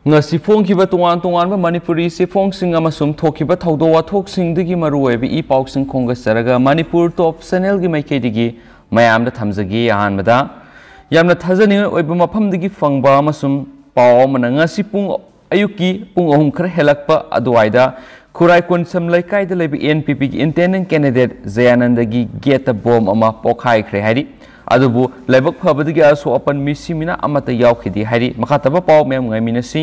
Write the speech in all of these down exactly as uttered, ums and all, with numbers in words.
ngasi phongkiba tongan tongan ba Manipuri se phongsing amasum thokiba thaudo wathoksing digi maruoibi i pauksing khonga saraga Manipur top channel gi maikedi mayam da thamjagi ahanbada yamna thajani oiba mafam digi phangba amasum pau mana ngasi pung ayuki pung ahum khar helakpa aduaida Kurai Kunsam Laikai da lebi N P P gi intending candidate Zayananda gi geta bom ama pokhai khre hari adubu lebak phabadigi aso apan misimina amata yaukhidi hari makataba pau mem ngai minasi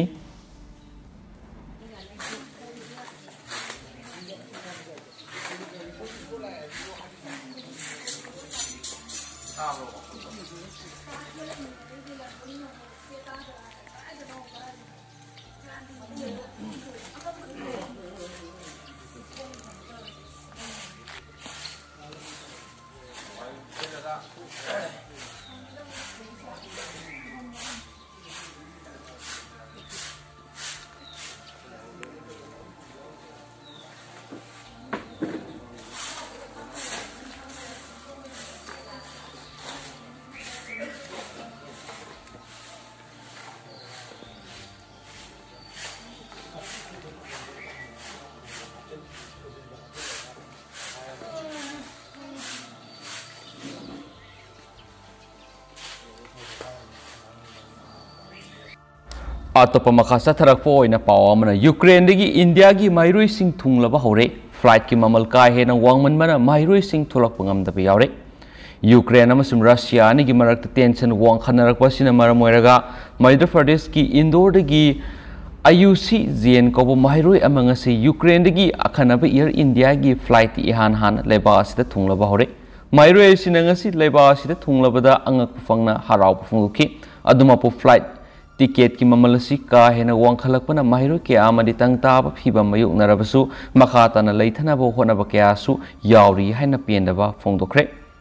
Atop makasa tharakpo oina paw amana Ukraine dagi India gi mairoi sing thunglaba hore flight ki mamal ka he na wangman mana mairoi sing tholak pangam da yaure Ukraine amasum Russia ni gi marak tension wang khanarak pasina maramoiraga Madhya Pradesh ki Indore dagi I U C Zen ko mairoi amanga se Ukraine dagi akhana ba Air India gi flight ihan han leba asida thunglaba hore mairoi sinanga si leba asida thunglaba da angak pufangna harau pufungki aduma pu flight ticket ki mamalasi ka hena wang khalakpana mahiro ke amadi tang taba phiba mayuk narabasu makhata na leithana bo hona ba kya su yauri haina pendaba phongdokre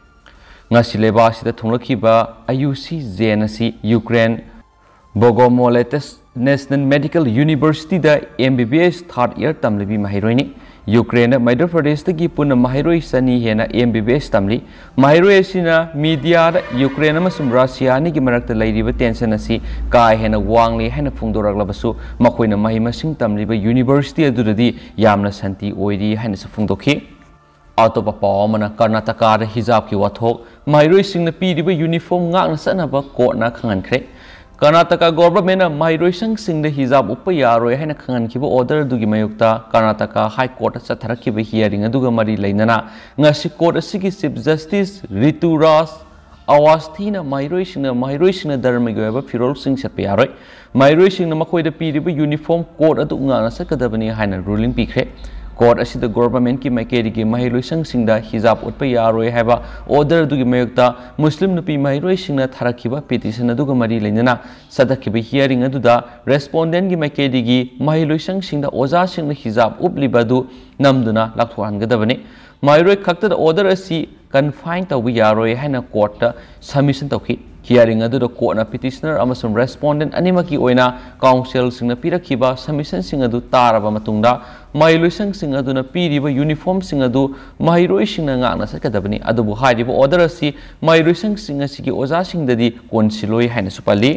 ngasi leba sida thunglakhi ba I U C Zenasi Ukraine Bogomoletes National Medical University da M B B S third year tamlibi mahiroini Ukraine Madhya Pradesh tagi puna mahiroi sani hena M B B S tamli mahiroi sina media da Ukraine amasum Russia ni gi marakta leiriba tension asi ka hena wangli hena phungdoraklabasu makoina mahimasing tamliba university aduradi yamna santi oiri hena sa phungdokhi atopa pawmana Karnataka da hijab ki wathok mahiroi singna piriba uniform ngakna sanaba ko na khangankhre Karnataka government na mahiroi sang sing da hijab uppa yaroi haina khangan khiba order dugi mayukta Karnataka High Court sa tharakhiba hearing aduga mari leinana ngasi court asigi Chief Justice Ritu Ras Awasthina mahiroi singna mahiroi singna dharma gi ba firol sing satpa yaroi mahiroi singna makoida piriba uniform court adu ngana sakadabani haina ruling pikre court asida government ki maikeri gi mahiroi sang singda hijab utpa yaroi haiba order dugi mayukta Muslim nupi mahiroi singna tharakhiba petition aduga mari leinana sadakhiba hearing aduda respondent gi maikeri gi mahiroi sang singda oja singna hijab uplibadu namduna lakthuangadabani mahiroi khakta order asi confine tawbi yaroi haina court ta submission tawki hearing aduda court na petitioner amasum respondent animaki oina council singna pirakhiba submission sing adu taraba matungda mahiroi sang sing aduna piriba uniform sing adu mahiroi singna ngakna sakadabani adubu haidiba order asi mahiroi sang sing asigi oja singdadi konsiloi haina supali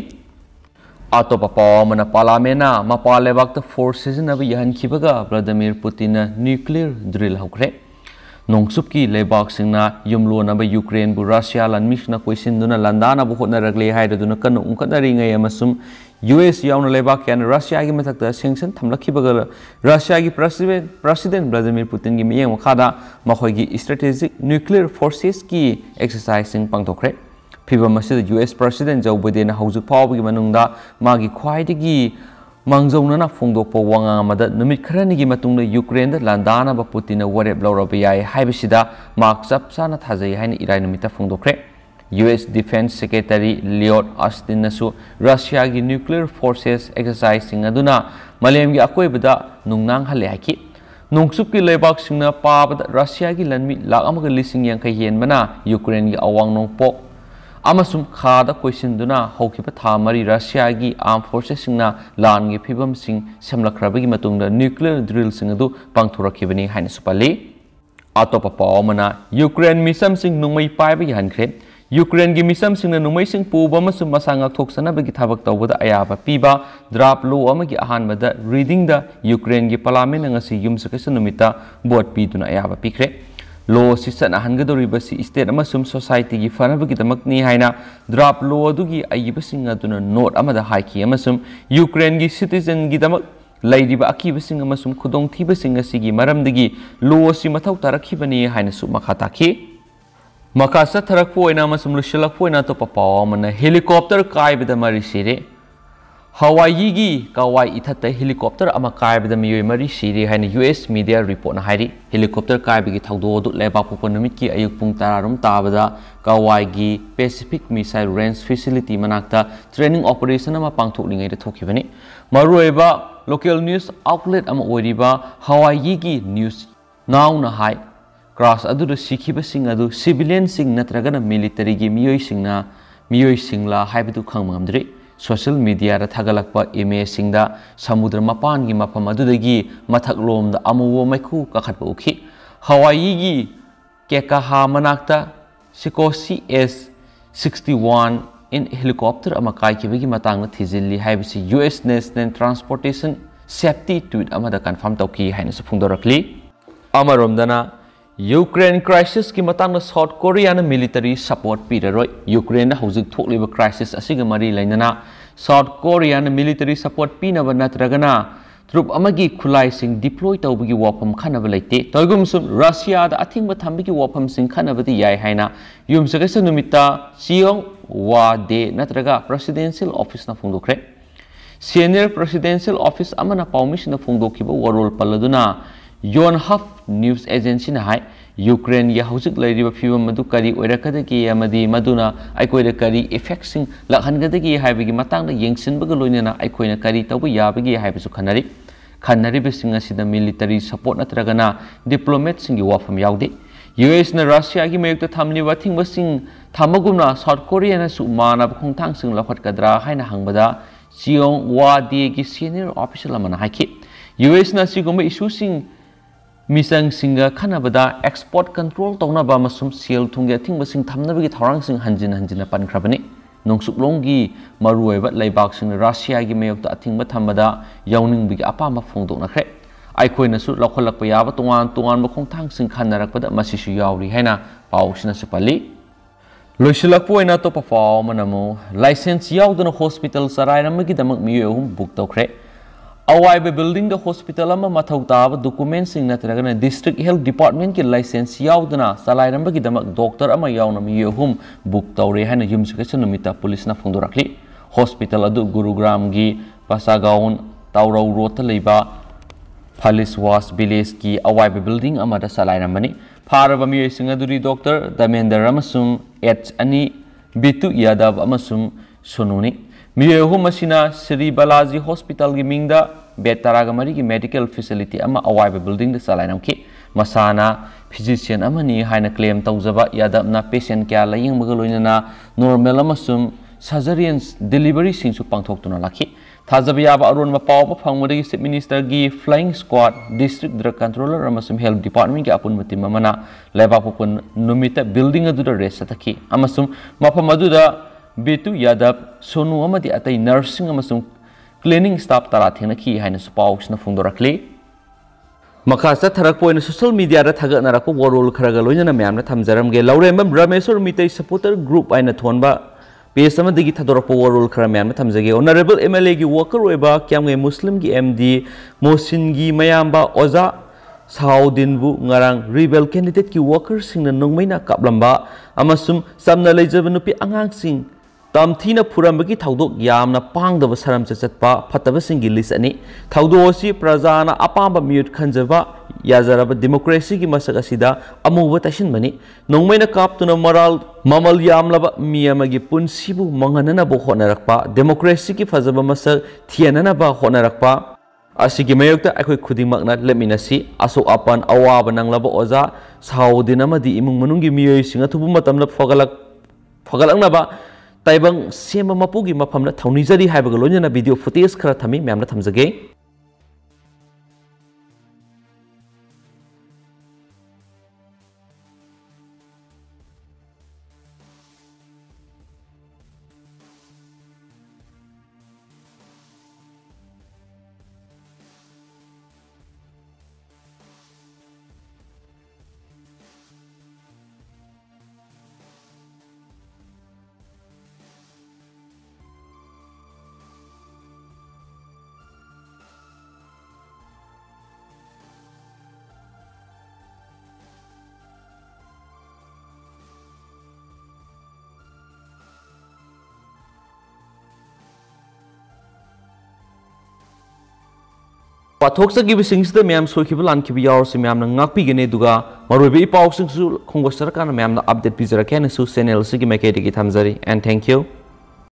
atopa pawmana parliamena mapalebakta forces na yahan khibaga Vladimir Putin na nuclear drill hokre Nongsupki lebak singna yumlo na ba Ukraine bu Russia lan mixna question duna landana bu hotna ragle haida duna kanu unkadari ngai amasum U S yauna lebak yan Russia gi matakta sanction thamlakhi bagal Russia gi president president Vladimir Putin gi miyeng khada makhoi gi strategic nuclear forces ki exercising pangthokre phiba masida U S president Joe Biden haujuk pawbi gi manungda magi khwaidigi Mangzona Fungdokpo Wanga Mada Numit Kranigi Matunda Ukraine Landana ba Putin warep Laurabia Haibisida Mark Zapsana Tazai Hain Iranumita Fungdokre U S Defense Secretary Lloyd Austin Nasu Russia gi nuclear forces exercising aduna Malem gi akoibada nungnang hale haki Nungsuk ki lebak singna pabada Russia gi lanmi lak amaga lising yang kahian mana Ukraine gi awang nongpo amasum khada question duna hokiba thamari Russia gi armed forces singna lan gi phibam sing semlakrabagi matungda nuclear drill sing adu pangthurakibani haina supali atopa pawmana Ukraine misam sing nungmai paiba hankhre Ukraine की मिसम सिंह नुमैसिंग पूबा मसुम मसा ngakthoksanabagi thabak tawbada ayaba piba draft law amagi ahanbada reading da Ukraine की parliament ngasi yumsakasa numita vote piduna ayaba pikre law si sana hangadoriba si state amasum society gi fanabagi damakni haina draft law adugi ayiba singa duna note amada haiki amasum Ukraine की citizen gi damak lairiba akiba singa amasum khudong thiba singa sigi maramdagi law si mathau tarakibani haina su makhataki Makasa tharakpo ina masum lushilakpo ina to papaw mana helicopter kai bida mari sire Hawaii gi kawai ithata helicopter ama kai bida miyoi mari sire haina U S media report na hairi helicopter kai bigi thawdo du leba popo numit ki ayuk pung tararum tabada kawai gi Pacific missile range facility manakta training operation ama pangthok lingai de thokibani marueba local news outlet ama oiriba Hawaii gi news now na hai Cross adu sikhiba sing adu civilian sing natragana military gi miyoi singna miyoi singla haibadu khangmamdri social media ra thagalakpa image singda samudra mapan gi mapam adu dagi mathak lom da amuwo maikhu kakhatpa ukhi Hawaii gi kekaha manakta sikosi S sixty-one in helicopter ama kai kibagi matang na thizilli haibisi U S National Transportation Safety tweet amada confirm tawki haina su phungdorakli amaromdana Ukraine crisis ki matang na South Korea na military support piraroi Ukraine na hauzik thokliba crisis asiga mari lainana South Korea na military support pinaba natragana troop amagi khulai sing deploy tawbagi wapam khanaba laite toigum sum Russia da athingba thambigi wapam sing khanaba di yai haina yum sagasa numita siong wa de natraga presidential office na phungdokre senior presidential office amana permission na phungdokiba warol paladuna Yonhap news agency na hai Ukraine ya hauzik lairiba phibam madu kari oirakadagi amadi maduna aikoida kari effectsing lakhangadagi haibagi matangda yengsinbaga loinana aikoina kari tawba yabagi haibasu khanari khanari bising asida military support natragana diplomat singi wafam yaude U S na Russia gi mayukta thamliba thingba sing thamagumna South Korea na su manab khongthang sing lakhatkadra haina hangbada Chiong wa de gi senior official amana haiki U S na sigumba issue sing Misang singa khanabada export control tawna ba masum sel thungge thingba sing thamnabagi thorang sing hanjin hanjina pankrabani nongsuklonggi maruiba laibak sing Russia gi mayokta athingba thambada yawning bigi apama phongdok na khre aikoina su lokholakpa yaba tungan tungan ba khongthang sing khanarakpada masisu yawri haina pawsina su pali loisilakpo ina to pafaw manamo license yawduna hospital sarairamagi damak miyehum book tawkhre Awaiba building the hospital ama mathau taba documents sing natragana district health department ki license yaudana salairamba ki damak doctor ama yauna mi yehum book tawre hana yumsakasa numita police na phungdorakli hospital adu Gurugram gi Pasagaon Taurau road ta leiba Phaliswas village ki awaiba building ama da salairambani pharaba mi singa duri doctor Damendra amasum H ani Bitu Yadav amasum Sonuni Miyehu masina Sri Balaji Hospital gi mingda betaraga mari gi medical facility ama awaiba building da salainam ki masana physician amani haina claim tawjaba yadabna patient kya laying magaloina normal amasum surgery delivery singsu pangthoktuna lakhi thajaba yaba aron ma paw ma phangmodagi chief minister gi flying squad district drug controller amasum health department gi apun mutim amana leba pupun numita building adu da rest athaki amasum mafam adu da Betu Yadav Sonu amadi atai nursing amasung cleaning staff tara thengna ki haina supauch na phungdorakli Makasa tharakpo ina social media ra thaga narakpo warol kharaga loina myamna thamjaram ge laurembam Rameswar mitai supporter group aina thonba page amadagi thadorpo warol khara myamna thamjage honorable M L A gi worker oiba kyamge muslim gi M D Mosin gi mayamba oza Sahauddin bu ngarang rebel candidate ki worker sing na Nongmeina kaplamba amasum samna leijaba nupi angang sing Tamthina Phuramle ki thaudok yamna pangdaba saram chachatpa phataba singi list ani thaudosi prajana apamba mute khanjaba yajaraba democracy ki masak asida amuba tashin mani nongmaina kaptuna moral mamal yamlaba miyamagi punsibu manganana bo honarakpa democracy ki fajaba masak thianana ba honarakpa asigi mayokta akhoi khudingmakna leminasi aso apan awaba nanglaba oza Sahauddin amadi imung manunggi miyoi singa thubu matamna fogalak fogalakna ba Taibang sema mapugi mapamna thaunijari haibaga loina video footage khara thami myamna thamjage पाथोक्चगिबसिंगसिदा मैम सोखिब लानखिब यावरसि मैम नाकपिगने दुगा मरोबे पाउसिंगसु खोंगोसरकाना मैम अपडेट पिजरकेनसु चैनल सिगी मेकेदिगी थमजरी एंड थैंक यू।